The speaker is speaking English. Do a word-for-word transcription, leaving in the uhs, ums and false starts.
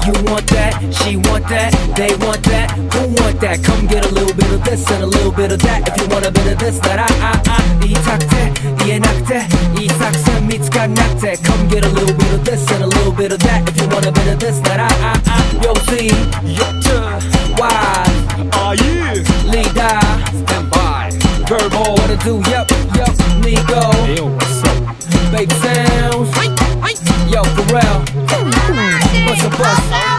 You want that, she want that, they want that, who want that? Come get a little bit of this and a little bit of that. If you want a bit of this, that I, I, I. 이 탁대, 이해 낙대, 이 삭선 밑가 낙대. Come get a little bit of this and a little bit of that. If you want a bit of this, that I, I, I. Yo, Z, Yota, Y, are you? Leader, stand by. Verbal, what to do? Yup, yup, Nigo. Hey, yo, what's up? Baby sounds. Yo, for real. What's up, bust?